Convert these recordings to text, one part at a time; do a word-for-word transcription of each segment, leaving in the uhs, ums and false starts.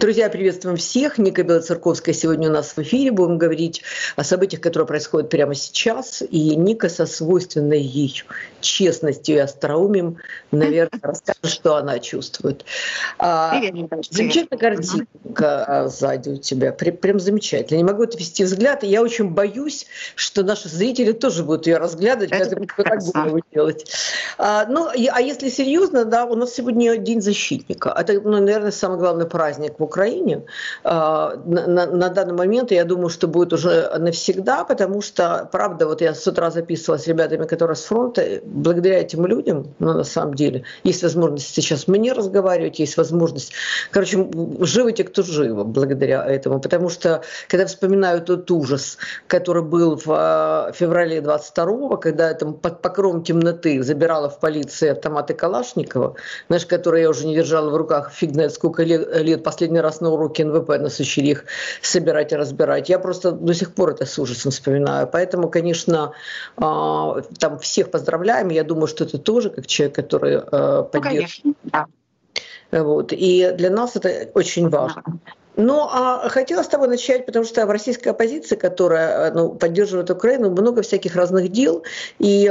Друзья, приветствуем всех. Ника Белоцерковская сегодня у нас в эфире. Будем говорить о событиях, которые происходят прямо сейчас. И Ника со свойственной ей честностью и остроумием, наверное, расскажет, что она чувствует. Привет, замечательная картинка сзади у тебя. Прям замечательно. Не могу отвести взгляд. И я очень боюсь, что наши зрители тоже будут ее разглядывать, Это как голову делать. А, ну, а если серьезно, да, у нас сегодня День защитника. Это, ну, наверное, самый главный праздник в Украине. На, на, на данный момент, я думаю, что будет уже навсегда, потому что, правда, вот я с утра записывала с ребятами, которые с фронта, благодаря этим людям, ну, на самом деле, есть возможность сейчас мне разговаривать, есть возможность, короче, живы те, кто живы, благодаря этому, потому что, когда вспоминаю тот ужас, который был в феврале двадцать второго, когда там под покровом темноты забирала в полиции автоматы Калашникова, знаешь, которые я уже не держала в руках, фиг знает сколько лет, лет последний раз на уроке эн вэ пэ нас учили их собирать и разбирать. Я просто до сих пор это с ужасом вспоминаю. Поэтому, конечно, там всех поздравляем. Я думаю, что ты тоже, как человек, который поддерживает. Ну, конечно, да. Вот. И для нас это очень важно. Ну, а хотела с тобой начать, потому что в российской оппозиции, которая, ну, поддерживает Украину, много всяких разных дел, и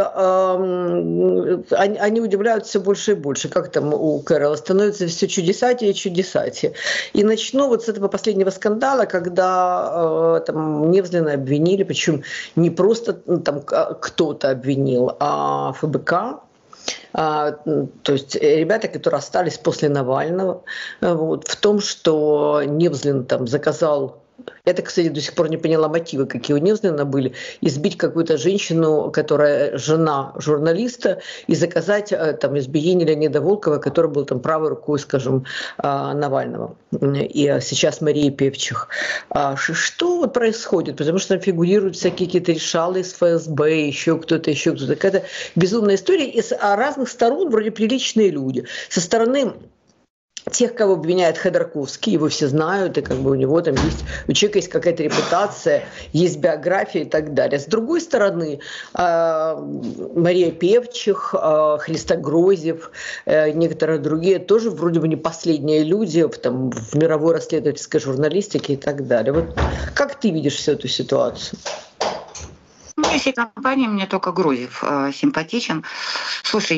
э, они, они удивляют все больше и больше. Как там у Кэрролла становится все чудесатее и чудесатее. И начну вот с этого последнего скандала, когда э, там Невзлина обвинили, причем не просто там кто-то обвинил, а эф бэ ка. А, то есть ребята, которые остались после Навального, вот, в том, что Невзлин там заказал. Это, кстати, до сих пор не поняла мотивы, какие у Невзлина были, избить какую-то женщину, которая жена журналиста, и заказать там избиение Леонида Волкова, который был там правой рукой, скажем, Навального. И сейчас Мария Певчих. Что вот происходит? Потому что там фигурируют всякие какие-то решалы из эф эс бэ, еще кто-то, еще кто-то. Какая-то безумная история. И с разных сторон вроде приличные люди. Со стороны тех, кого обвиняет Ходорковский, его все знают, и как бы у него там есть, у человека есть какая-то репутация, есть биография и так далее. С другой стороны, Мария Певчих, Христогрозев, некоторые другие тоже вроде бы не последние люди там, в мировой расследовательской журналистике и так далее. Вот как ты видишь всю эту ситуацию? Ну, из всей компании мне только Грозев э, симпатичен. Слушай,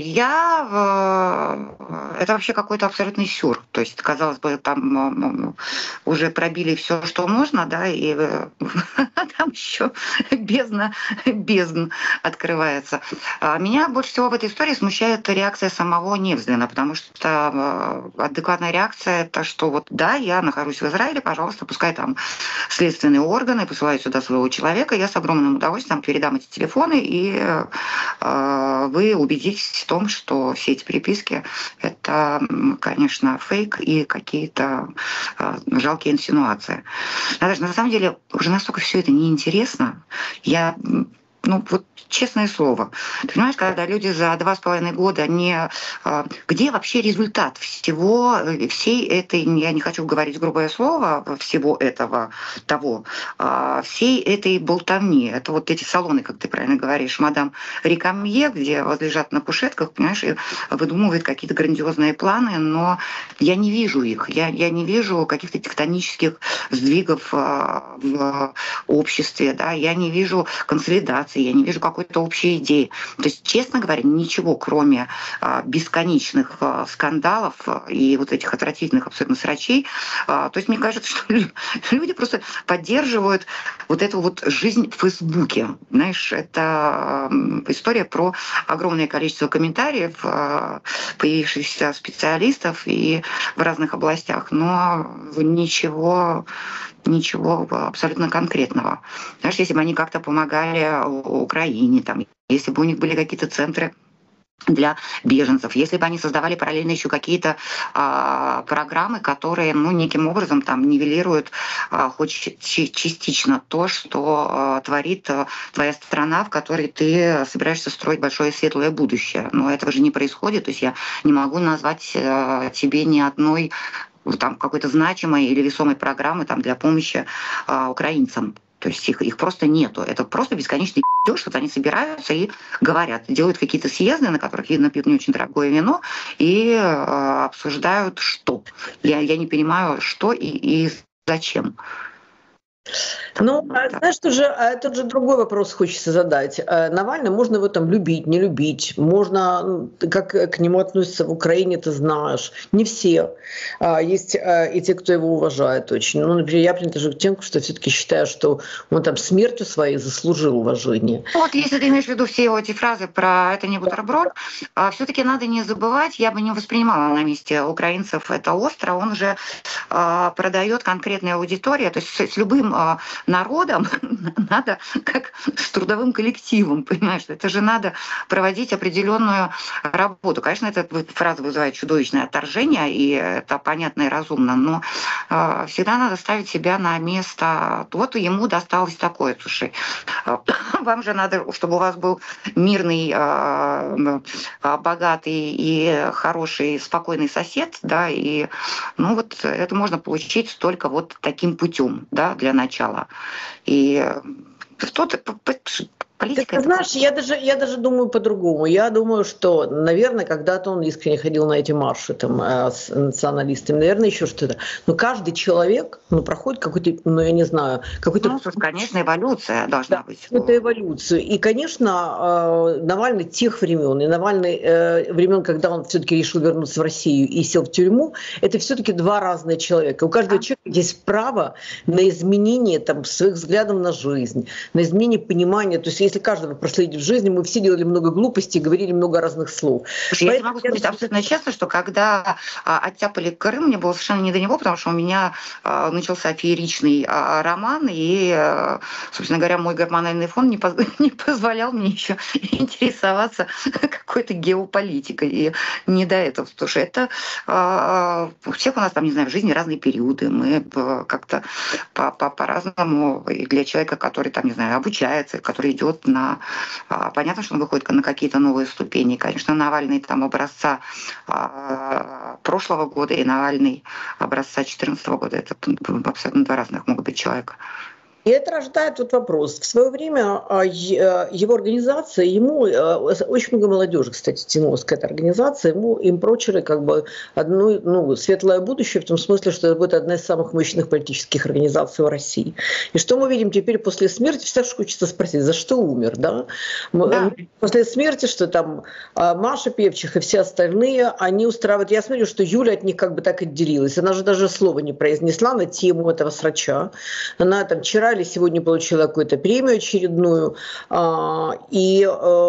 я... Э, это вообще какой-то абсолютный сюр. То есть, казалось бы, там э, уже пробили все, что можно, да, и э, там еще бездна, бездн открывается. А меня больше всего в этой истории смущает реакция самого Невзлина, потому что э, адекватная реакция — это что вот, да, я нахожусь в Израиле, пожалуйста, пускай там следственные органы посылают сюда своего человека, я с огромным удовольствием передам эти телефоны, и э, вы убедитесь в том, что все эти переписки — это, конечно, фейк и какие-то э, жалкие инсинуации. Наташа, на самом деле уже настолько все это неинтересно. Я... Ну, вот честное слово. Ты понимаешь, когда люди за два с половиной года, они... Где вообще результат всего, всей этой, я не хочу говорить грубое слово, всего этого, того, всей этой болтовни? Это вот эти салоны, как ты правильно говоришь, мадам Рикамье, где вот лежат на кушетках, понимаешь, и выдумывают какие-то грандиозные планы, но я не вижу их. Я, я не вижу каких-то тектонических сдвигов в обществе, да, я не вижу консолидации, я не вижу какой-то общей идеи. То есть, честно говоря, ничего, кроме а, бесконечных а, скандалов и вот этих отвратительных абсолютно срачей. А, то есть, мне кажется, что люди просто поддерживают вот эту вот жизнь в Фейсбуке. Знаешь, это а, история про огромное количество комментариев, а, появившихся специалистов и в разных областях, но ничего... Ничего абсолютно конкретного. Знаешь, если бы они как-то помогали Украине, там, если бы у них были какие-то центры для беженцев, если бы они создавали параллельно еще какие-то а, программы, которые, ну, неким образом там нивелируют а, хоть частично то, что а, творит а, твоя страна, в которой ты собираешься строить большое светлое будущее. Но этого же не происходит. То есть я не могу назвать а, тебе ни одной там какой-то значимой или весомой программы там, для помощи а, украинцам. То есть их, их просто нету. Это просто бесконечный пиздёж, что они собираются и говорят, делают какие-то съезды, на которых, видно, пьют не очень дорогое вино, и э, обсуждают что. Я, я не понимаю, что и, и зачем. Ну, знаешь, тут же, тут же другой вопрос хочется задать. Навального можно его там любить, не любить. Можно, как к нему относятся в Украине, ты знаешь. Не все. Есть и те, кто его уважает очень. Ну, например, я принадлежу к тем, что все-таки считаю, что он там смертью своей заслужил уважение. Вот если ты имеешь в виду все эти фразы про «это не бутерброд», все-таки надо не забывать, я бы не воспринимала на месте украинцев это остро, он же продает конкретная аудитория, то есть с любым народом надо как с трудовым коллективом, понимаешь? Это же надо проводить определенную работу. Конечно, эта фраза вызывает чудовищное отторжение, и это понятно и разумно, но э, всегда надо ставить себя на место. Вот ему досталось такое, слушай, вам же надо, чтобы у вас был мирный, э, богатый и хороший, спокойный сосед, да, и ну вот это можно получить только вот таким путем, да, для начала. И что-то политика. Ты знаешь, я даже, я даже думаю по-другому. Я думаю, что, наверное, когда-то он искренне ходил на эти марши там, с националистами, наверное, еще что-то. Но каждый человек ну, проходит какой-то, ну, я не знаю, какой-то... Ну, конечно, эволюция должна да, быть. Это эволюцию. И, конечно, Навальный тех времен, и Навальный времен, когда он все-таки решил вернуться в Россию и сел в тюрьму, это все-таки два разных человека. У каждого да. человека есть право на изменение там, своих взглядов на жизнь, на изменение понимания. То есть, если каждого проследить в жизни, мы все делали много глупостей, говорили много разных слов. Слушай, я тебе могу сказать абсолютно честно, что когда а, оттяпали Крым, мне было совершенно не до него, потому что у меня а, начался фееричный а, роман, и, а, собственно говоря, мой гормональный фон не, поз... не позволял мне еще интересоваться какой-то геополитикой. И не до этого, потому что это а, у всех у нас там, не знаю, в жизни разные периоды. Мы как-то по-разному, и для человека, который там, не знаю, обучается, который идет на... Понятно, что он выходит на какие-то новые ступени. Конечно, Навальный там образца прошлого года и Навальный образца две тысячи четырнадцатого года. Это абсолютно два разных могут быть человека. И это рождает вот вопрос. В свое время его организация, ему очень много молодежи, кстати, тянулась к этой организации, ему им прочили как бы одно ну, светлое будущее, в том смысле, что это будет одна из самых мощных политических организаций в России. И что мы видим теперь после смерти? Всегда хочется спросить, за что умер, да? да? После смерти, что там Маша Певчих и все остальные, они устраивают... Я смотрю, что Юля от них как бы так отделилась. Она же даже слова не произнесла на тему этого срача. Она там вчера или сегодня получила какую-то премию очередную, и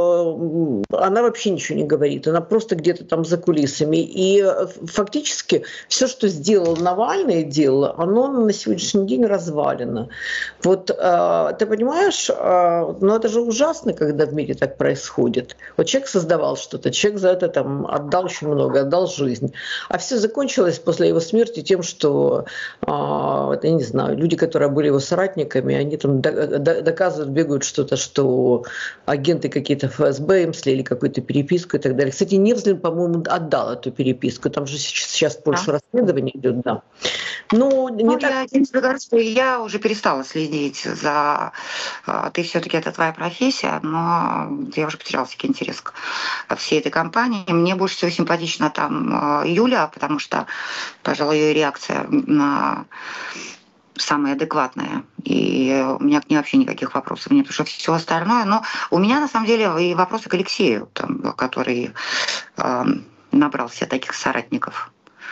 она вообще ничего не говорит, она просто где-то там за кулисами. И фактически все, что сделал Навальный, дело, оно на сегодняшний день развалено. Вот ты понимаешь, ну это же ужасно, когда в мире так происходит. Вот человек создавал что-то, человек за это там отдал очень много, отдал жизнь. А все закончилось после его смерти тем, что, я не знаю, люди, которые были его соратниками, они там доказывают, бегают что-то, что агенты какие-то эф эс бэ им слили какую-то переписку и так далее. Кстати, Невзлин, по-моему, отдал эту переписку. Там же сейчас больше да. расследование идет, да. Ну, не ну так... я, я уже перестала следить за... Ты все-таки, это твоя профессия, но я уже потеряла всякий интерес к всей этой кампании. Мне больше всего симпатична там Юля, потому что, пожалуй, ее реакция на... самая адекватная. И у меня к ней вообще никаких вопросов нет, потому что все остальное. Но у меня, на самом деле, и вопросы к Алексею, там, который э, набрал себе таких соратников,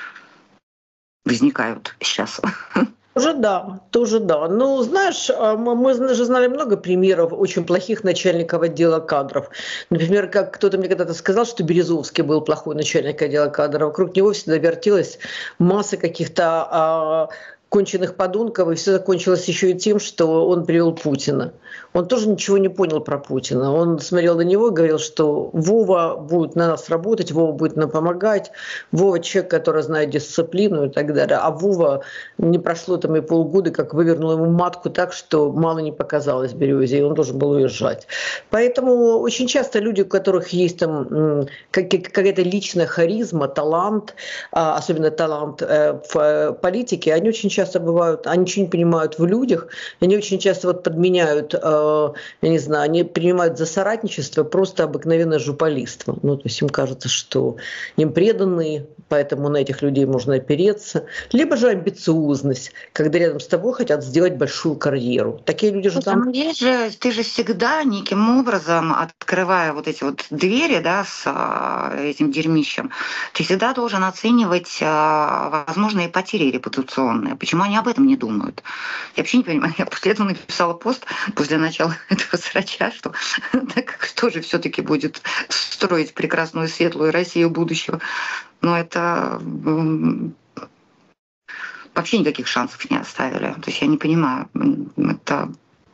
возникают сейчас. Тоже да, тоже да. Ну, знаешь, мы, мы же знали много примеров очень плохих начальников отдела кадров. Например, как кто-то мне когда-то сказал, что Березовский был плохой начальник отдела кадров. Вокруг него всегда вертелась масса каких-то... А, конченых подонков, и все закончилось еще и тем, что он привел Путина. Он тоже ничего не понял про Путина. Он смотрел на него и говорил, что Вова будет на нас работать, Вова будет нам помогать, Вова человек, который знает дисциплину и так далее. А Вова не прошло там и полгода, как вывернул ему матку так, что мало не показалось Березе, и он должен был уезжать. Поэтому очень часто люди, у которых есть там какая-то личная харизма, талант, особенно талант в политике, они очень часто часто бывают, они ничего не понимают в людях, они очень часто вот подменяют, я не знаю, они принимают за соратничество просто обыкновенное журналистство. Ну, то есть им кажется, что им преданы, поэтому на этих людей можно опереться. Либо же амбициозность, когда рядом с тобой хотят сделать большую карьеру. Такие люди же там... Есть же, ты же всегда неким образом, открывая вот эти вот двери, да, с этим дерьмищем, ты всегда должен оценивать возможные потери репутационные. Почему они об этом не думают? Я вообще не понимаю. Я после этого написала пост, после начала этого срача, что так кто же все-таки будет строить прекрасную, светлую Россию будущего. Но это вообще никаких шансов не оставили. То есть я не понимаю. Это...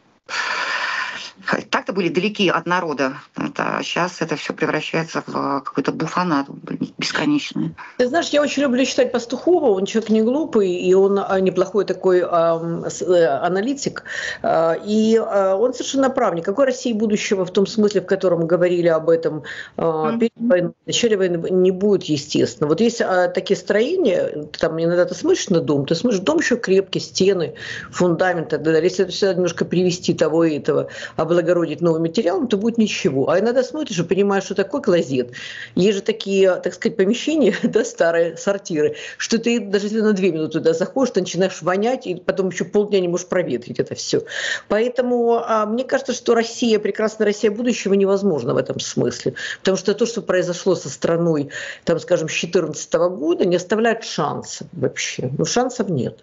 Так-то были далеки от народа. Это, сейчас это все превращается в какой-то буфанат бесконечный. Ты знаешь, я очень люблю читать Пастухова. Он человек не глупый, и он неплохой такой э, аналитик. Э, и э, он совершенно прав. Никакой России будущего в том смысле, в котором говорили об этом э, перед войной, в начале войны, не будет, естественно. Вот есть э, такие строения, там иногда ты смотришь на дом, ты смотришь, дом еще крепкий, стены, фундамент, если это все немножко привести того и этого, облагородить новым материалом, то будет ничего. А иногда смотришь и понимаешь, что такое клозет. Есть же такие, так сказать, помещения, да, старые сортиры, что ты даже если на две минуты туда заходишь, ты начинаешь вонять, и потом еще полдня не можешь проветрить это все. Поэтому а, мне кажется, что Россия, прекрасная Россия будущего невозможно в этом смысле. Потому что то, что произошло со страной, там, скажем, с две тысячи четырнадцатого года, не оставляет шансов вообще. Ну, шансов нет.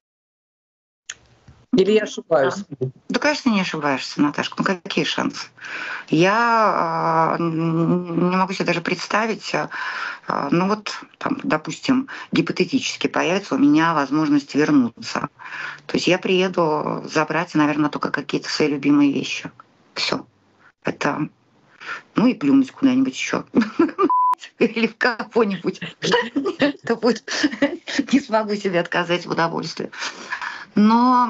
Или я ошибаюсь? Да, да, конечно, не ошибаешься, Наташка. Ну какие шансы? Я э, не могу себе даже представить, э, ну вот, там, допустим, гипотетически появится у меня возможность вернуться. То есть я приеду забрать, наверное, только какие-то свои любимые вещи. Все. Это... Ну и плюнуть куда-нибудь еще. Или в кого-нибудь. Это будет... Не смогу себе отказать в удовольствии. Но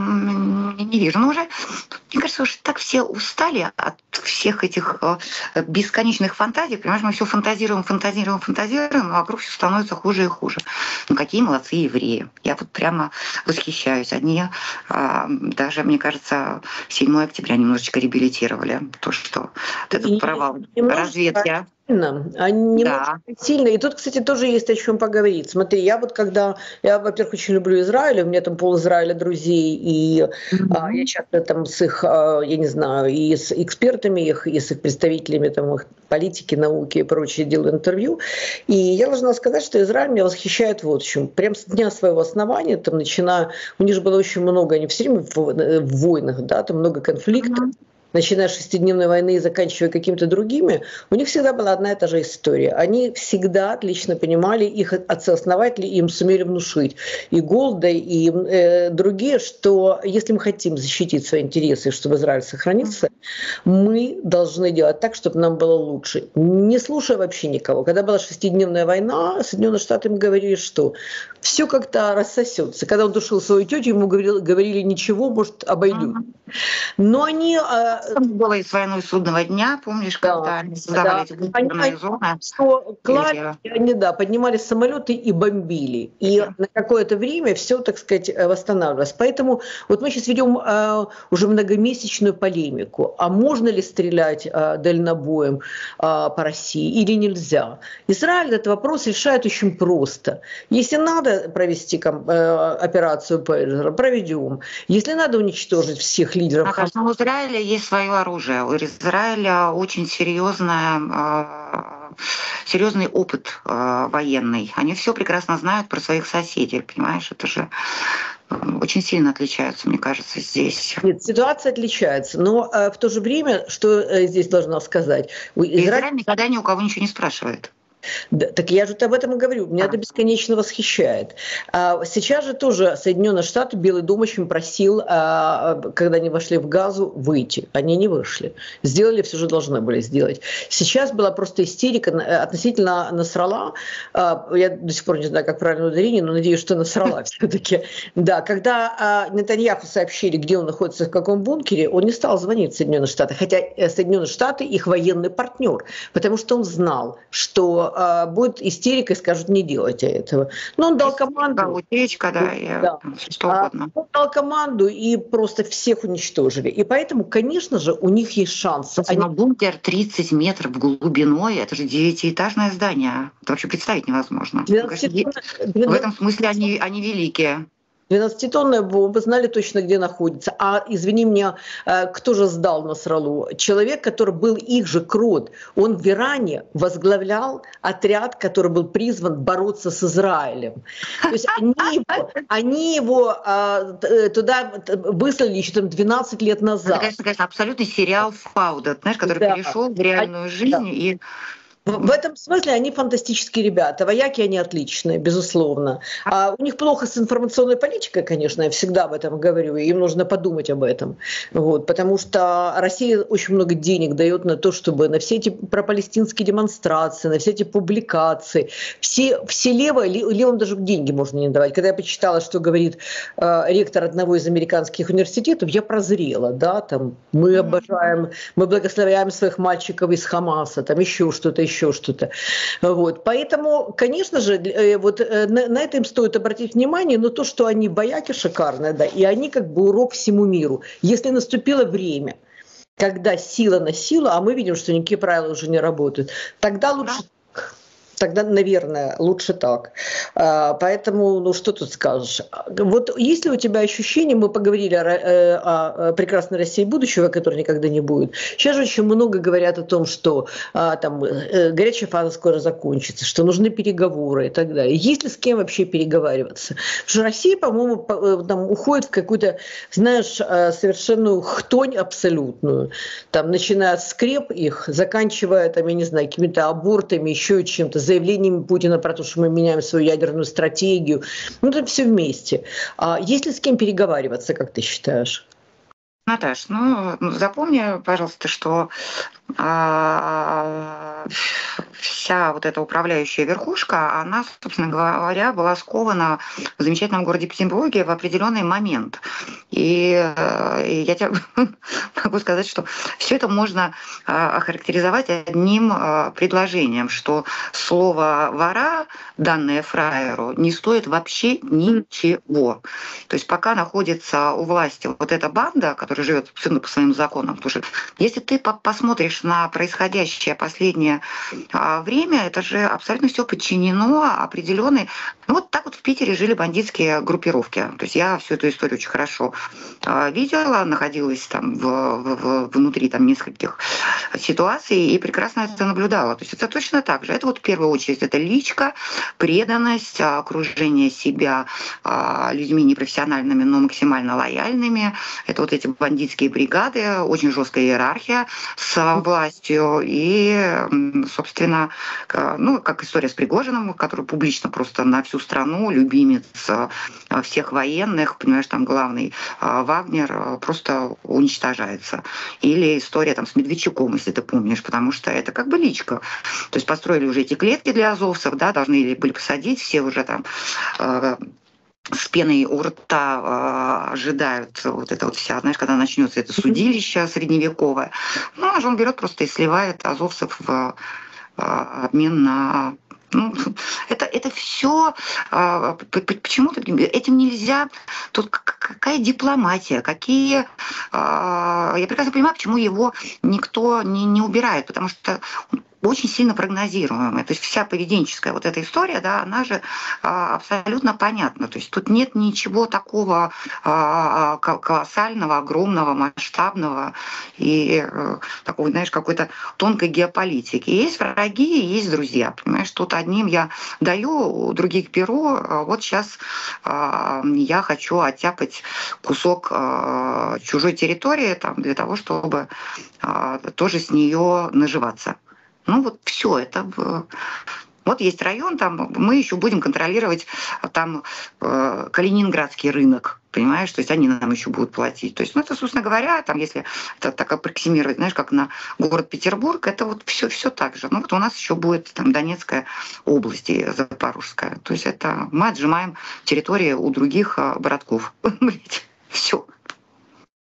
не вижу. Но уже, мне кажется, уже так все устали от всех этих бесконечных фантазий. Понимаешь, мы все фантазируем, фантазируем, фантазируем, а вокруг все становится хуже и хуже. Ну какие молодцы евреи. Я вот прямо восхищаюсь. Они даже, мне кажется, седьмого октября немножечко реабилитировали. То, что вот этот провал разведки. Они да. Сильно. И тут, кстати, тоже есть о чем поговорить. Смотри, я вот когда... Я, во-первых, очень люблю Израиль, у меня там пол Израиля друзей, и mm-hmm. а, я часто там с их, а, я не знаю, и с экспертами их, и с их представителями там, их политики, науки и прочее делаю интервью. И я должна сказать, что Израиль меня восхищает вот в чем. Прям с дня своего основания, там, начиная... У них же было очень много, они все время в, в войнах, да, там много конфликтов. Mm-hmm. Начиная с шестидневной войны и заканчивая какими-то другими, у них всегда была одна и та же история. Они всегда отлично понимали, их отцы-основатели им сумели внушить, и Голда, и э, другие, что если мы хотим защитить свои интересы, чтобы Израиль сохранился, мы должны делать так, чтобы нам было лучше. Не слушая вообще никого. Когда была шестидневная война, Соединенные Штаты им говорили, что все как-то рассосется. Когда он душил свою тетю, ему говорили, говорили ничего, может, обойдет. Но они... Было и с войной судного дня, помнишь, да, когда они создавали эти буферные зоны. Что клали, они, да, поднимали самолеты и бомбили. И yeah. на какое-то время все, так сказать, восстанавливалось. Поэтому вот мы сейчас ведем а, уже многомесячную полемику. А можно ли стрелять а, дальнобоем а, по России или нельзя? Израиль этот вопрос решает очень просто. Если надо провести а, операцию Пейджера, проведем. Если надо уничтожить всех лидеров... А в Израиле есть свое оружие. У Израиля очень серьезная, серьезный опыт военный. Они все прекрасно знают про своих соседей, понимаешь? Это же очень сильно отличаются, мне кажется, здесь. Нет, ситуация отличается, но в то же время, что здесь должна сказать? Израиль, Израиль никогда ни у кого ничего не спрашивает. Да, так я же об этом и говорю, меня это бесконечно восхищает. А сейчас же тоже Соединенные Штаты, Белый дом очень просил, а, когда они вошли в Газу, выйти. Они не вышли. Сделали все, что должны были сделать. Сейчас была просто истерика относительно Насралла. А, я до сих пор не знаю, как правильно ударение, но надеюсь, что Насралла все-таки. Да, когда а, Нетаньяху сообщили, где он находится, в каком бункере, он не стал звонить в Соединенные Штаты, хотя Соединенные Штаты их военный партнер, потому что он знал, что а, будет истерика и скажут, не делайте этого. Но он дал команду. Да, утечка, да, и да. что угодно. Он дал команду и просто всех уничтожили. И поэтому, конечно же, у них есть шанс. Они... Но бункер тридцать метров глубиной, это же девятиэтажное здание. Это вообще представить невозможно. двенадцать... В этом смысле они, они великие. двенадцатитонная бомба, знали точно, где находится. А, извини меня, кто же сдал Насраллу? Человек, который был их же крот. Он в Иране возглавлял отряд, который был призван бороться с Израилем. То есть они его, они его а, туда выслали еще там двенадцать лет назад. Это, конечно, конечно, абсолютный сериал Фауда, знаешь, который да. перешел в реальную жизнь да. и... В этом смысле они фантастические ребята. Вояки они отличные, безусловно. А у них плохо с информационной политикой, конечно, я всегда об этом говорю, и им нужно подумать об этом. Вот, потому что Россия очень много денег дает на то, чтобы на все эти пропалестинские демонстрации, на все эти публикации, все, все левые, левым даже деньги можно не давать. Когда я почитала, что говорит э, ректор одного из американских университетов, я прозрела, да, там, мы обожаем, мы благословляем своих мальчиков из Хамаса, там еще что-то, еще еще что-то. Вот. Поэтому, конечно же, вот на, на это им стоит обратить внимание, но то, что они бояки шикарные, да, и они как бы урок всему миру. Если наступило время, когда сила на силу, а мы видим, что никакие правила уже не работают, тогда лучше... Тогда, наверное, лучше так. Поэтому, ну что тут скажешь? Вот есть ли у тебя ощущение, мы поговорили о, о прекрасной России будущего, которой никогда не будет. Сейчас же очень много говорят о том, что там горячая фаза скоро закончится, что нужны переговоры и так далее. Есть ли с кем вообще переговариваться? Потому что Россия, по-моему, там уходит в какую-то, знаешь, совершенную хтонь абсолютную. Там, начиная с скреп их, заканчивая, там, я не знаю, какими-то абортами, еще чем-то, заявлениями Путина про то, что мы меняем свою ядерную стратегию. Ну, это все вместе. А есть ли с кем переговариваться, как ты считаешь? Наташ, ну, запомни, пожалуйста, что а, вся вот эта управляющая верхушка, она, собственно говоря, была скована в замечательном городе Петербурге в определенный момент. И, и я тебе могу сказать, что все это можно охарактеризовать одним предложением, что слово «вора», данное фраеру, не стоит вообще ничего. То есть пока находится у власти вот эта банда, которая живет абсолютно по своим законам, потому что если ты посмотришь на происходящее последнее время, это же абсолютно все подчинено определенной... Ну вот так вот в Питере жили бандитские группировки. То есть я всю эту историю очень хорошо видела, находилась там в, в, внутри там нескольких ситуаций и прекрасно это наблюдала. То есть это точно так же. Это вот в первую очередь это личка, преданность, окружение себя людьми непрофессиональными, но максимально лояльными. Это вот эти бандитские бригады, очень жесткая иерархия с властью и, собственно, ну, как история с Пригожиным, который публично просто на всю страну, любимец всех военных, понимаешь, там главный Вагнер просто уничтожается. Или история там с Медведчуком, если ты помнишь, потому что это как бы личка. То есть построили уже эти клетки для азовцев, да, должны были посадить, все уже там с пеной у рта э, ожидают вот это вот вся, знаешь, когда начнется это судилище средневековое. Ну, а же он берет просто и сливает азовцев в э, обмен на... Ну, это, это все э, почему-то этим нельзя. Тут какая дипломатия, какие... Э, я прекрасно понимаю, почему его никто не, не убирает, потому что очень сильно прогнозируемая. То есть вся поведенческая вот эта история, да, она же а, абсолютно понятна. То есть тут нет ничего такого а, колоссального, огромного, масштабного и а, такого, знаешь, какой-то тонкой геополитики. Есть враги, есть друзья. Понимаешь, тут одним я даю, у других беру. А вот сейчас а, я хочу оттяпать кусок а, чужой территории там, для того, чтобы а, тоже с нее наживаться. Ну вот все это. Вот есть район, там мы еще будем контролировать там э, Калининградский рынок, понимаешь, то есть они нам еще будут платить. То есть, ну это, собственно говоря, там, если это так аппроксимировать, знаешь, как на город Петербург, это вот все, все так же. Ну вот у нас еще будет там Донецкая область и Запорожская. То есть это мы отжимаем территории у других братков. Все.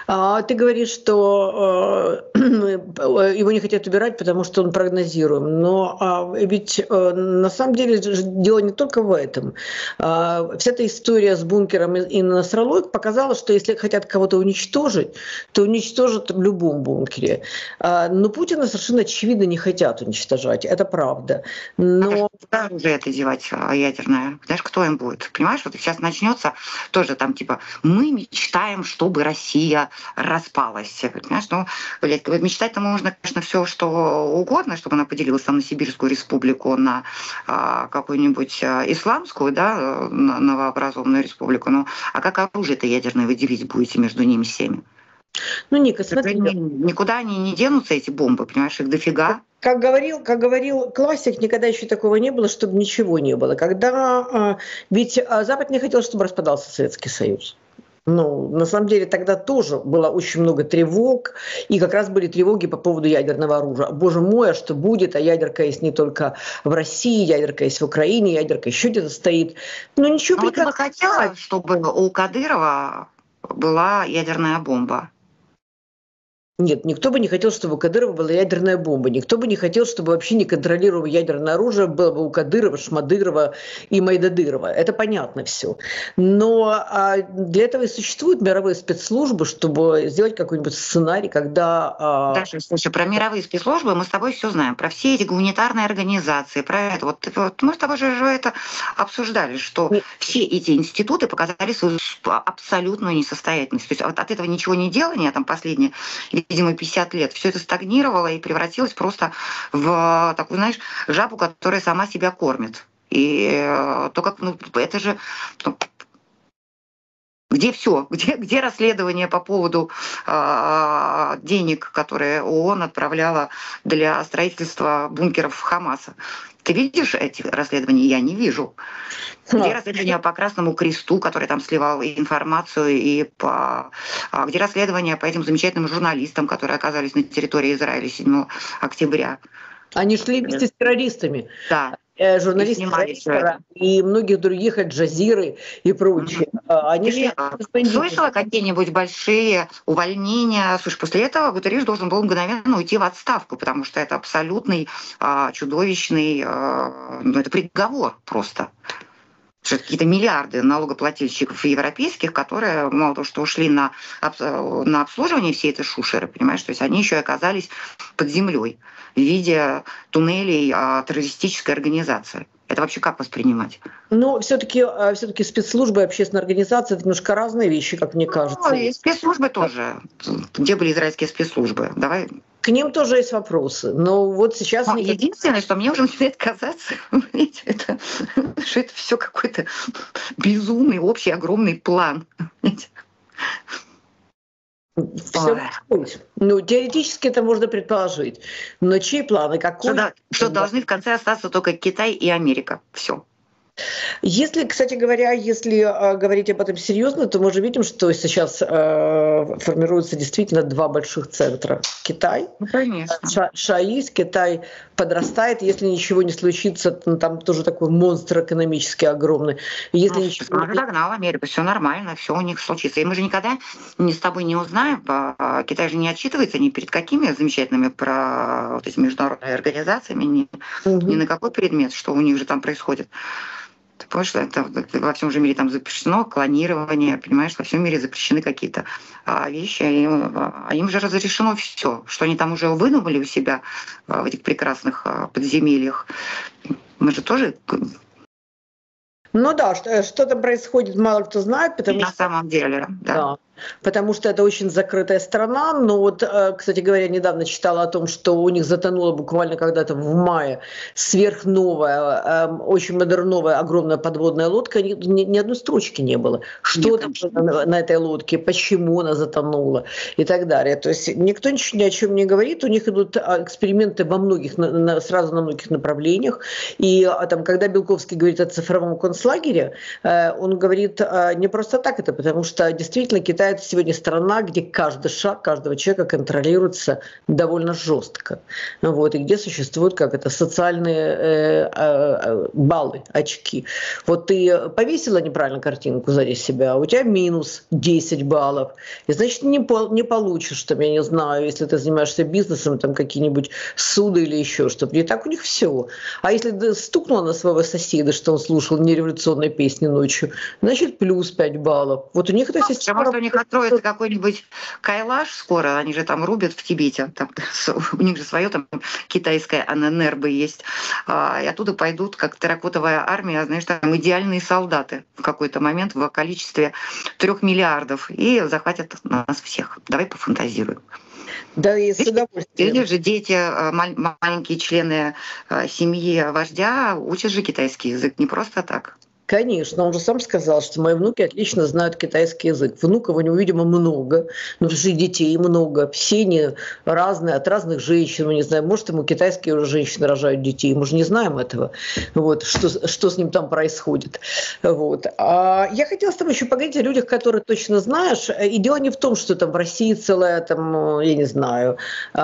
А ты говоришь, что э, его не хотят убирать, потому что он прогнозируем. Но а, ведь э, на самом деле дело не только в этом. А, вся эта история с бункером и на Насраллой показала, что если хотят кого-то уничтожить, то уничтожат в любом бункере. А, но Путина совершенно очевидно не хотят уничтожать. Это правда. Но... Куда оружие это девать ядерное? Знаешь, кто им будет? Понимаешь, вот сейчас начнется тоже там типа мы мечтаем, чтобы Россия распалась. Понимаешь, ну, блядь, мечтать-то можно, конечно, все что угодно, чтобы она поделилась там на Сибирскую республику, на а, какую-нибудь а, исламскую, да, на, новообразованную республику. Ну, а как оружие-то ядерное вы делить будете между ними всеми? Ну, Ника, смотри. Никуда они не денутся, эти бомбы, понимаешь, их дофига. Как говорил, как говорил классик, никогда еще такого не было, чтобы ничего не было. Когда, ведь Запад не хотел, чтобы распадался Советский Союз. Ну, на самом деле тогда тоже было очень много тревог, и как раз были тревоги по поводу ядерного оружия. Боже мой, а что будет? А ядерка есть не только в России, ядерка есть в Украине, ядерка еще где-то стоит. Но ничего прекрасного. Я бы хотела, чтобы у Кадырова была ядерная бомба. Нет, никто бы не хотел, чтобы у Кадырова была ядерная бомба. Никто бы не хотел, чтобы вообще неконтролируемое ядерное оружие было бы у Кадырова, Шмадырова и Майдадырова. Это понятно все. Но а, для этого и существуют мировые спецслужбы, чтобы сделать какой-нибудь сценарий, когда... А... Даша, слушай, про мировые спецслужбы мы с тобой все знаем. Про все эти гуманитарные организации, про это. Вот, вот мы с тобой же это обсуждали, что Нет. все эти институты показали свою абсолютную несостоятельность. То есть вот от этого ничего не делания, там последние... видимо, пятьдесят лет, все это стагнировало и превратилось просто в такую, знаешь, жабу, которая сама себя кормит. И то, как, ну, это же... Ну, где все? Где, где расследование по поводу э, денег, которые ООН отправляла для строительства бункеров Хамаса? Ты видишь эти расследования? Я не вижу. Где расследование по Красному Кресту, который там сливал информацию, и по... где расследование по этим замечательным журналистам, которые оказались на территории Израиля седьмого октября? Они шли вместе с террористами. Да. Журналисты и, и многих других, Аль-Джазиры и прочее. Mm-hmm. Они Ты слышала какие-нибудь большие увольнения? Слушай, после этого Гутерриш должен был мгновенно уйти в отставку, потому что это абсолютный а, чудовищный, а, ну, это приговор просто. Какие-то миллиарды налогоплательщиков европейских, которые мало того, что ушли на, на обслуживание всей этой шушеры, понимаешь, то есть они еще и оказались под землей в виде туннелей а, террористической организации. Это вообще как воспринимать? Ну, все-таки все-таки спецслужбы и общественные организации — это немножко разные вещи, как мне кажется. Ну, и спецслужбы тоже. Где были израильские спецслужбы? Давай. К ним тоже есть вопросы. Но вот сейчас... Но единственное, что мне уже начинает казаться, это, что это все какой-то безумный, общий, огромный план. Все ну, теоретически это можно предположить. Но чьи планы? Какой? Что, да, что должны в конце остаться только Китай и Америка. Все. Если, кстати говоря, если э, говорить об этом серьезно, то мы же видим, что сейчас э, формируются действительно два больших центра. Китай, ну, конечно. Ша, Шаис, Китай подрастает, если ничего не случится, то там тоже такой монстр экономически огромный. Если ну, ничего он не... догнал Америку, все нормально, все у них случится. И мы же никогда не с тобой не узнаем, Китай же не отчитывается ни перед какими замечательными про вот эти международными организациями, ни, угу. ни на какой предмет, что у них же там происходит. Ты понимаешь, что это во всем же мире там запрещено клонирование, понимаешь, во всем мире запрещены какие-то а, вещи, а им, а им же разрешено все, что они там уже выдумали у себя а, в этих прекрасных а, подземельях. Мы же тоже... Ну да, что-то происходит, мало кто знает, потому на что... самом деле, да. да. Потому что это очень закрытая страна. Но вот, кстати говоря, недавно читала о том, что у них затонула буквально когда-то в мае сверхновая, очень модерновая, огромная подводная лодка. Ни, ни одной строчки не было. Что там на, на этой лодке, почему она затонула и так далее. То есть никто ничего ни о чем не говорит. У них идут эксперименты во многих, на, сразу на многих направлениях. И там, когда Белковский говорит о цифровом концлагере, он говорит не просто так это, потому что действительно Китай какая-то сегодня страна, где каждый шаг каждого человека контролируется довольно жестко. Вот, и где существуют, как это, социальные э, э, баллы, очки. Вот ты повесила неправильно картинку сзади себя, а у тебя минус десять баллов. И значит, не, по, не получишь, там, я не знаю, если ты занимаешься бизнесом, там какие-нибудь суды или еще что-то. И так у них все. А если ты стукнула на своего соседа, что он слушал нереволюционные песни ночью, значит, плюс пять баллов. Вот у них это система... Может, у них откроется какой-нибудь кайлаш скоро, они же там рубят в Тибете, там, у них же свое там китайское АННРБ есть, и оттуда пойдут, как терракотовая армия, знаешь, там идеальные солдаты в какой-то момент в количестве трех миллиардов и захватят нас всех. Давай пофантазируем. Да, и с удовольствием. Или же дети, маленькие члены семьи вождя учат же китайский язык не просто так. Конечно, он же сам сказал, что мои внуки отлично знают китайский язык. Внуков у него, видимо, много, ну, потому что и детей много, все они разные, от разных женщин, мы не знаем, может, ему китайские уже женщины рожают детей, мы же не знаем этого, вот, что, что с ним там происходит. Вот. А я хотела с тобой еще поговорить о людях, которые точно знаешь, и дело не в том, что там в России целая, там, я не знаю,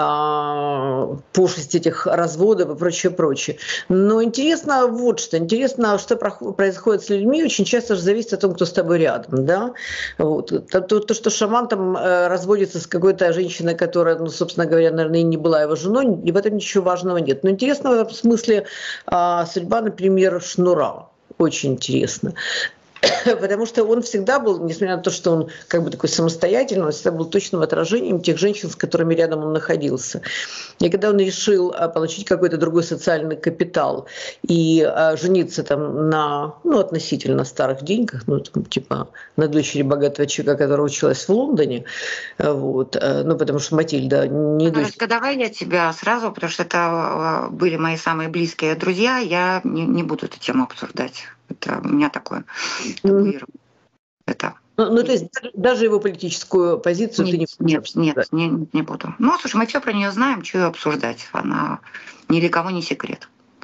пошлость этих разводов и прочее, прочее. Но интересно вот что, интересно, что происходит с людьми, очень часто же зависит от того, кто с тобой рядом, да. Вот. То, то, то, что шаман там э, разводится с какой-то женщиной, которая, ну, собственно говоря, наверное, и не была его женой, и в этом ничего важного нет. Но интересно в этом смысле э, судьба, например, Шнура. Очень интересно. Потому что он всегда был, несмотря на то, что он как бы такой самостоятельный, он всегда был точным отражением тех женщин, с которыми рядом он находился. И когда он решил получить какой-то другой социальный капитал и жениться там на, ну, относительно старых деньгах, ну, там, типа на дочери богатого человека, которая училась в Лондоне, вот, ну, потому что Матильда не дочь. Давай я тебя сразу, потому что это были мои самые близкие друзья, я не, не буду эту тему обсуждать. Это у меня такое табуирование. Это... Ну, ну, то есть даже его политическую позицию нет, ты не будешь Нет, нет, не, не буду. Ну, слушай, мы все про нее знаем, что ее обсуждать. Она ни для кого не секрет.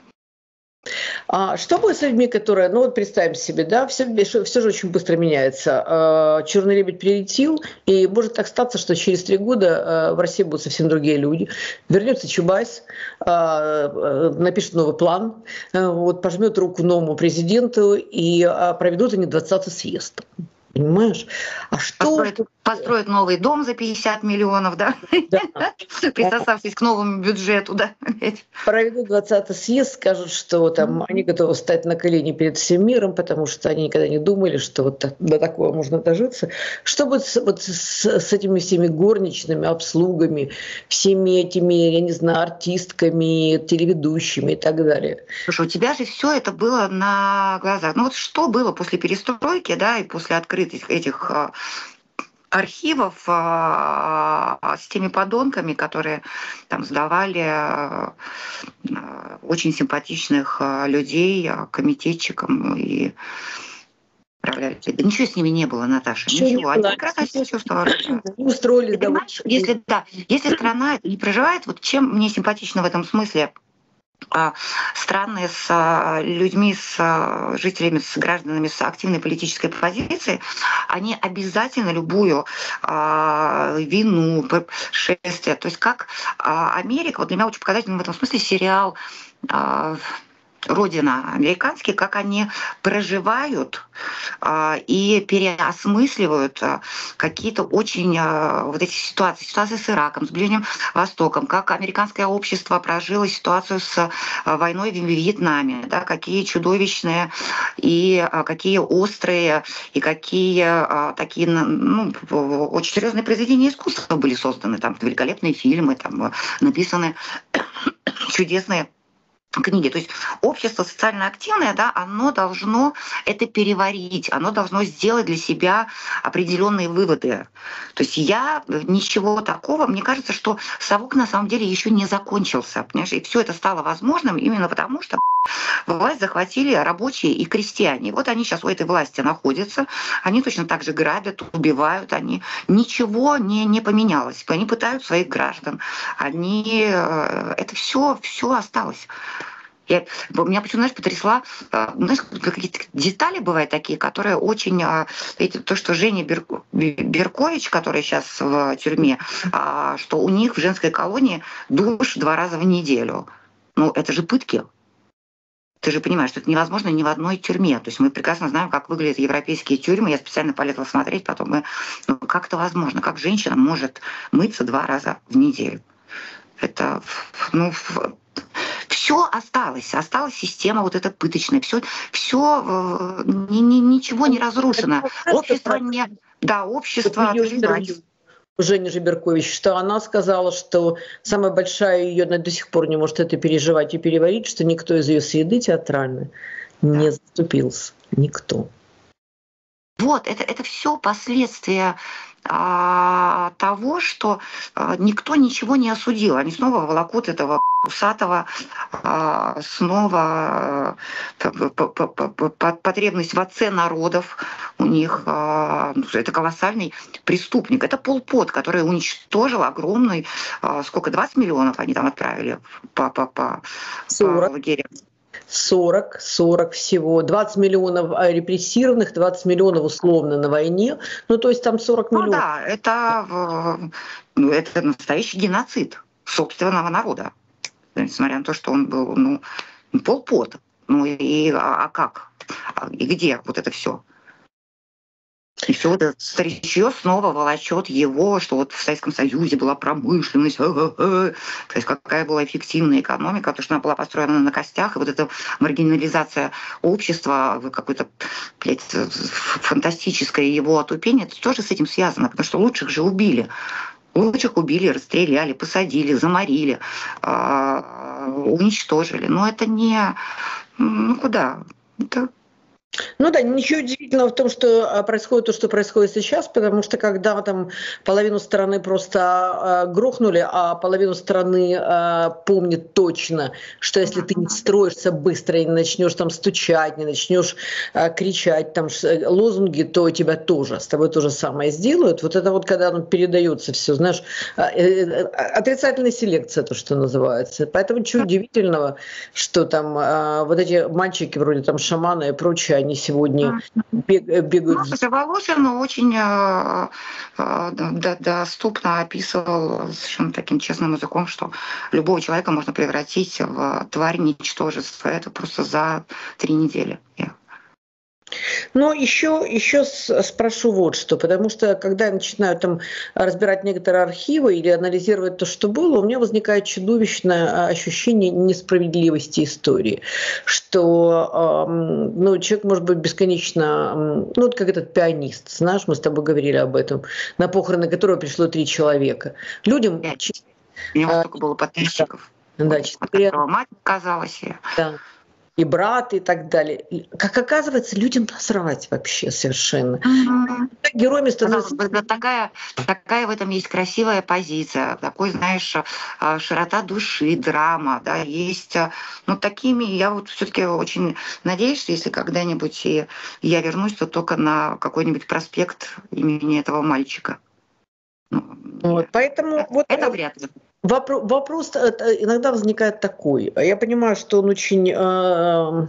А что будет с людьми, которые, ну вот представим себе, да, все, все же очень быстро меняется. Черный лебедь прилетел, и может так статься, что через три года в России будут совсем другие люди. Вернется Чубайс, напишет новый план, вот, пожмет руку новому президенту, и проведут они двадцатый съезд. Понимаешь? А что... Построят, построят новый дом за пятьдесят миллионов, да? Да. Присосавшись к новому бюджету, да? Проведут двадцатый съезд, скажут, что там mm-hmm. они готовы встать на колени перед всем миром, потому что они никогда не думали, что вот так, до такого можно дожиться. Что будет с, вот с, с этими всеми горничными, обслугами, всеми этими, я не знаю, артистками, телеведущими и так далее? Слушай, у тебя же все это было на глазах. Ну вот что было после перестройки, да, и после открытия этих архивов с теми подонками, которые там сдавали очень симпатичных людей комитетчикам и управляли. Да ничего с ними не было, Наташа, ничего. ничего. Они прекрасно себя чувствовали. Устроили, да. Если, да, если страна не проживает, вот чем мне симпатично в этом смысле, страны с людьми, с жителями, с гражданами с активной политической позицией, они обязательно любую э, вину, шествие, то есть как э, Америка, вот для меня очень показательный в этом смысле сериал э, «Родина» американский, как они проживают э, и переосмысливают э, какие-то очень э, вот эти ситуации, ситуации с Ираком, с Ближним Востоком, как американское общество прожило ситуацию с э, войной в Вьетнаме, да, какие чудовищные и э, какие острые и какие э, такие, ну, очень серьезные произведения искусства были созданы, там великолепные фильмы, там написаны чудесные книги. То есть общество социально активное, да, оно должно это переварить, оно должно сделать для себя определенные выводы. То есть я ничего такого, мне кажется, что совок на самом деле еще не закончился, понимаешь? И все это стало возможным именно потому, что власть захватили рабочие и крестьяне. Вот они сейчас у этой власти находятся, они точно так же грабят, убивают, они ничего не, не поменялось. Они пытают своих граждан, они это все, все осталось. Я, меня почему, знаешь, потрясла, знаешь, какие-то детали бывают такие, которые очень... Это то, что Женя Бер, Беркович, который сейчас в тюрьме, что у них в женской колонии душ два раза в неделю. Ну, это же пытки. Ты же понимаешь, что это невозможно ни в одной тюрьме. То есть мы прекрасно знаем, как выглядят европейские тюрьмы. Я специально полезла смотреть, потом мы... Ну, как это возможно? Как женщина может мыться два раза в неделю? Это... Ну, все осталось, осталась система вот эта пыточная, все, все ни, ни, ничего не разрушено. Общество не... Да, общество... Женя Жиберкович, что она сказала, что самая большая ее, она до сих пор не может это переживать и переварить, что никто из ее среды театральной да. не заступился. Никто. Вот, это, это все последствия а, того, что а, никто ничего не осудил. Они снова волокут этого усатого, а, снова а, потребность в отце народов у них. А, это колоссальный преступник. Это Пол Пот, который уничтожил огромный, а, сколько, двадцать миллионов они там отправили по, по, по, по лагерям. сорок, сорок всего. двадцать миллионов репрессированных, двадцать миллионов условно на войне. Ну, то есть там сорок миллионов. Ну да, это, ну, это настоящий геноцид собственного народа. Несмотря на то, что он был, ну, Пол Пот. Ну и а, а как? И где вот это все? И все это старичье снова волочет его, что вот в Советском Союзе была промышленность, то есть какая была эффективная экономика, то, что она была построена на костях, и вот эта маргинализация общества, какое-то, блядь, фантастическое его отупение, это тоже с этим связано, потому что лучших же убили. Лучших убили, расстреляли, посадили, заморили, уничтожили. Но это не... Ну куда? Это... Ну да, ничего удивительного в том, что происходит то, что происходит сейчас, потому что когда там половину страны просто э, грохнули, а половину страны э, помнит точно, что если ты не строишься быстро и не начнешь там стучать, не начнешь э, кричать там лозунги, то тебя тоже, с тобой то же самое сделают. Вот это вот когда ну, передается все, знаешь, э, э, отрицательная селекция, то, что называется. Поэтому ничего удивительного, что там э, вот эти мальчики вроде там шамана и прочее, они сегодня бегают. Ну, Волошин очень э, э, доступно описывал совершенно таким честным языком, что любого человека можно превратить в тварь ничтожества. Это просто за три недели. Но еще, еще спрошу вот что, потому что когда я начинаю там разбирать некоторые архивы или анализировать то, что было, у меня возникает чудовищное ощущение несправедливости истории, что ну, человек может быть бесконечно, ну вот как этот пианист, знаешь, мы с тобой говорили об этом, на похороны которого пришло три человека. Людям... У него столько было подписчиков. Да, четыре... мать казалась. Да. И брат, и так далее. Как оказывается, людям насрать вообще совершенно. Mm-hmm. Героями становятся... Такая, такая в этом есть красивая позиция, такой, знаешь, широта души, драма, да, есть. Ну, такими я вот все-таки очень надеюсь, что если когда-нибудь и я вернусь, то только на какой-нибудь проспект имени этого мальчика. Вот, поэтому это, вот это вряд ли. Вопрос, вопрос иногда возникает такой. Я понимаю, что он очень э,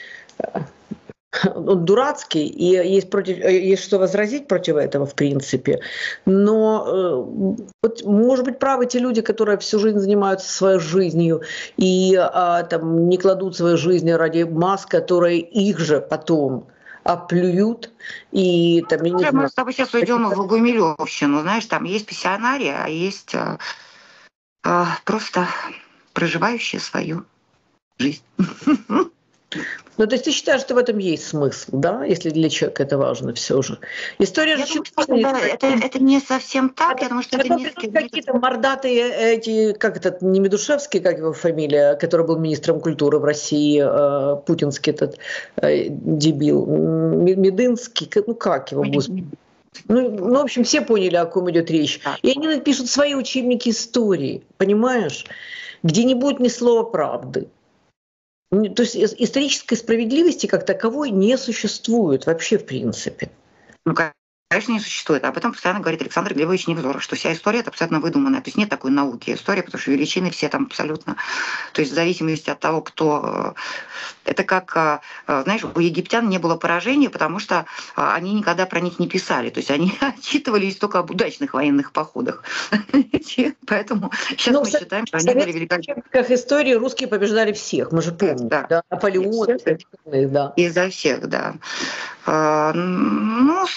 он дурацкий, и есть, против, есть что возразить против этого, в принципе. Но, э, вот, может быть, правы те люди, которые всю жизнь занимаются своей жизнью и э, там, не кладут свою жизнь ради масс, которые их же потом оплюют и там, я не Мы знаю, с тобой сейчас уйдем в Гумилевщину, знаешь, там есть пассионарии, а есть а, просто проживающие свою жизнь. Ну, то есть ты считаешь, что в этом есть смысл, да, если для человека это важно все же? История я же думаю, что это, это, это не совсем так, это, я думаю, что это, это не... Какие-то мордатые эти, как этот, не Медушевский, как его фамилия, который был министром культуры в России, э, путинский этот э, дебил, Мединский, ну как его, господи. Ну, ну, в общем, все поняли, о ком идет речь. И они напишут свои учебники истории, понимаешь, где не будет ни слова правды. То есть исторической справедливости как таковой не существует вообще в принципе. Ну, Конечно, не существует. Об этом постоянно говорит Александр Глебович Невзоров, что вся история — это абсолютно выдуманная. То есть нет такой науки истории, потому что величины все там абсолютно. То есть в зависимости от того, кто... Это как, знаешь, у египтян не было поражений, потому что они никогда про них не писали. То есть они отчитывались только об удачных военных походах. Поэтому сейчас мы считаем, что они были великолепны. Как истории русские побеждали всех, мы же помним. Да. Наполеон. Да. Изо всех, да. Ну,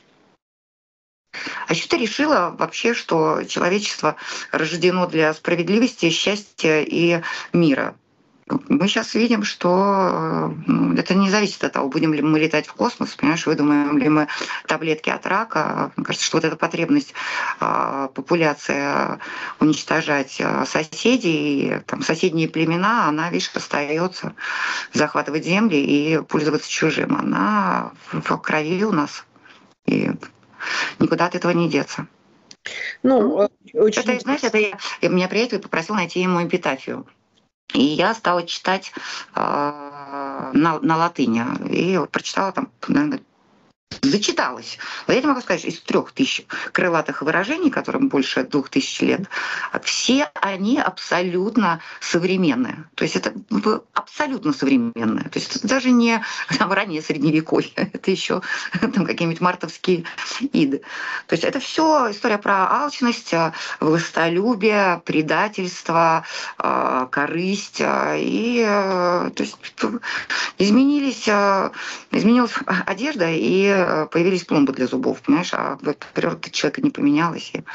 а еще ты решила вообще, что человечество рождено для справедливости, счастья и мира. Мы сейчас видим, что ну, это не зависит от того, будем ли мы летать в космос, понимаешь, выдумаем ли мы таблетки от рака. Мне кажется, что вот эта потребность э, популяции уничтожать соседей, там, соседние племена, она, видишь, остается захватывать земли и пользоваться чужим. Она в крови у нас. И никуда от этого не деться. Ну, очень... Это, знаешь, это я, меня приятель попросил найти ему эпитафию. И я стала читать э, на, на латыни. И вот прочитала там, наверное, зачиталась. Но я не могу сказать, из трех тысяч крылатых выражений, которым больше двух тысяч лет, все они абсолютно современные. То есть это абсолютно современные. То есть это даже не там, раннее средневековье, это еще там какие-нибудь мартовские иды. То есть это все история про алчность, властолюбие, предательство, корысть. И то есть изменились, изменилась одежда, и появились пломбы для зубов, понимаешь, а природа человека не поменялась. И...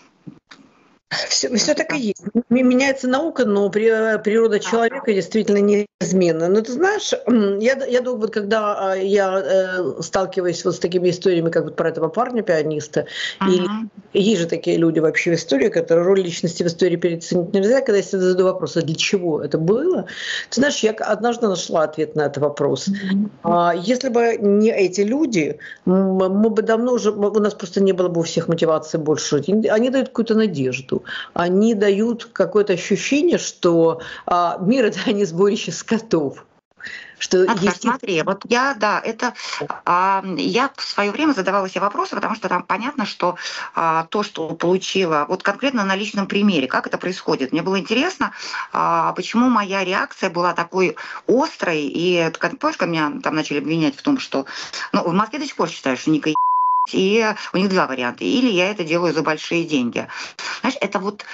Все, все так и есть. Меняется наука, но природа человека действительно неизменна. Но ты знаешь, я, я думаю, вот когда я сталкиваюсь вот с такими историями, как вот про этого парня-пианиста, uh-huh. и есть же такие люди вообще в истории, которые роль личности в истории переоценить нельзя, когда я себе задаю вопрос, а для чего это было? Ты знаешь, я однажды нашла ответ на этот вопрос. Uh-huh. Если бы не эти люди, мы бы давно уже, у нас просто не было бы у всех мотивации больше. Они дают какую-то надежду. Они дают какое-то ощущение, что а, мир — это не сборище скотов. Что а, есть... Смотри, вот я, да, это а, я в свое время задавала себе вопросы, потому что там понятно, что а, то, что получила, вот конкретно на личном примере, как это происходит. Мне было интересно, а, почему моя реакция была такой острой, и помнишь, как меня там начали обвинять в том, что, ну, в Москве до сих пор считают, что Ника и у них два варианта. Или я это делаю за большие деньги. Знаешь, это вот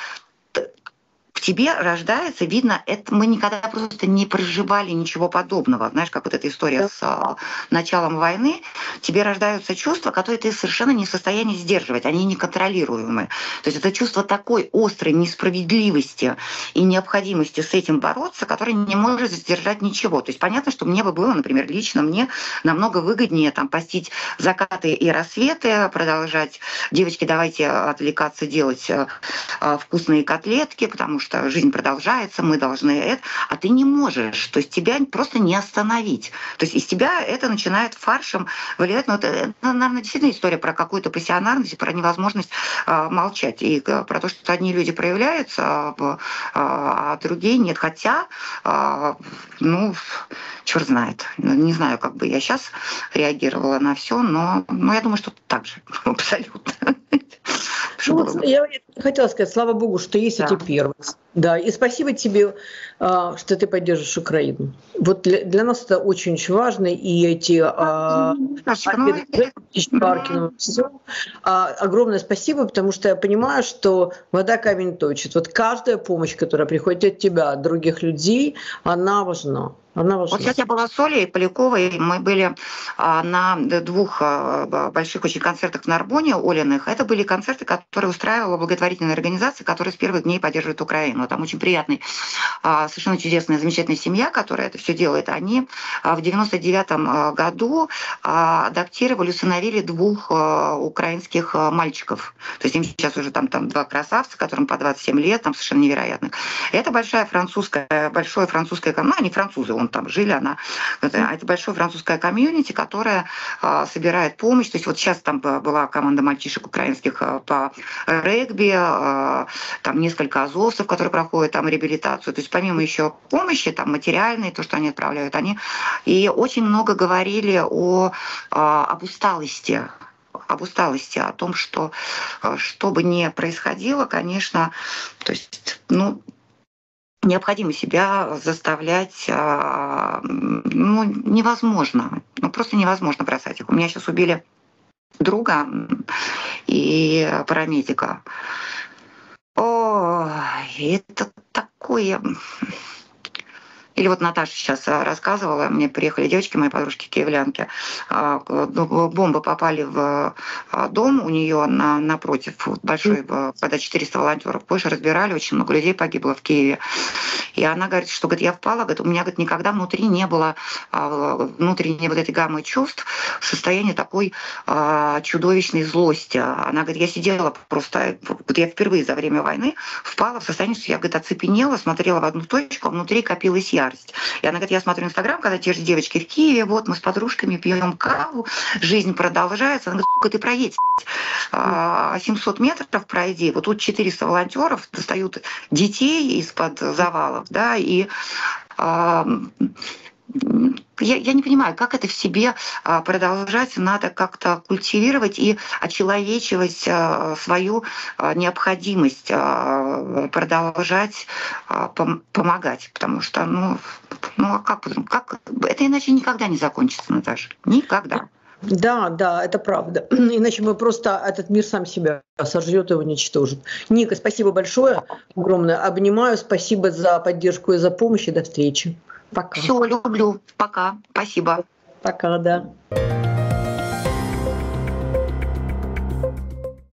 в тебе рождается, видно, это мы никогда просто не проживали ничего подобного. Знаешь, как вот эта история да. с а, началом войны, тебе рождаются чувства, которые ты совершенно не в состоянии сдерживать, они неконтролируемые. То есть это чувство такой острой несправедливости и необходимости с этим бороться, которое не может сдержать ничего. То есть понятно, что мне бы было, например, лично мне намного выгоднее там постить закаты и рассветы, продолжать, девочки, давайте отвлекаться, делать а, вкусные котлетки, потому что что жизнь продолжается, мы должны это, а ты не можешь, то есть тебя просто не остановить. То есть из тебя это начинает фаршем вылезать. Ну, это, наверное, действительно история про какую-то пассионарность, про невозможность а, молчать, и а, про то, что одни люди проявляются, а, а, а другие нет. Хотя, а, ну, черт знает. Не знаю, как бы я сейчас реагировала на все, но, но я думаю, что так же, абсолютно. Ну, я хотела сказать, слава богу, что есть да. эти первые. Да, и спасибо тебе, что ты поддерживаешь Украину. Вот для, для нас это очень-очень важно, и эти Паркину, все. Огромное спасибо, потому что я понимаю, что вода камень точит. Вот каждая помощь, которая приходит от тебя, от других людей, она важна. Она важна. Вот сейчас я была с Олей Поляковой, мы были а, на двух а, больших очень концертах в Нарбоне, Олиных. Это были концерты, которые устраивала благотворительная организация, которая с первых дней поддерживает Украину. Там очень приятный, а, совершенно чудесная, замечательная семья, которая это все делает. Они а, в девяносто девятом году а, адаптировали, усыновили двух а, украинских а, мальчиков. То есть им сейчас уже там, там два красавца, которым по двадцать семь лет, там совершенно невероятных. Это большая французская, большое французское, ну, они французы, он там жили, она, это, это большое французское комьюнити, которое а, собирает помощь. То есть вот сейчас там была команда мальчишек украинских а, по регби, а, там несколько азовцев, которые проходят там реабилитацию. То есть помимо еще помощи, там материальной, то, что они отправляют, они и очень много говорили о, а, об усталости об усталости, о том, что что бы ни происходило, конечно, то есть, ну, необходимо себя заставлять, ну, невозможно, ну, просто невозможно бросать их. У меня сейчас убили друга и парамедика. О, это такое... Или вот Наташа сейчас рассказывала, мне приехали девочки, мои подружки киевлянки, бомбы попали в дом у нее на, напротив, большой, когда четыреста волонтеров, позже разбирали, очень много людей погибло в Киеве. И она говорит, что говорит, я впала, говорит, у меня говорит, никогда внутри не было внутренней вот этой гаммы чувств, состояние такой а, чудовищной злости. Она говорит, я сидела просто, вот я впервые за время войны впала в состояние, что я, говорит, оцепенела, смотрела в одну точку, а внутри копилась ярость. И она говорит, я смотрю Инстаграм, когда те же девочки в Киеве, вот мы с подружками пьем каву, жизнь продолжается. Она говорит, сколько ты проедешь? семьсот метров пройди. Вот тут четыреста волонтеров достают детей из-под завалов, да, и а, я, я не понимаю, как это в себе продолжать, надо как-то культивировать и очеловечивать свою необходимость продолжать помогать, потому что, ну, ну а как, как, это иначе никогда не закончится, Наташа, никогда. Да, да, это правда. Иначе мы просто этот мир сам себя сожрет и уничтожит. Ника, спасибо большое, огромное. Обнимаю, спасибо за поддержку и за помощь, и до встречи. Пока. Все, люблю. Пока. Спасибо. Пока, да.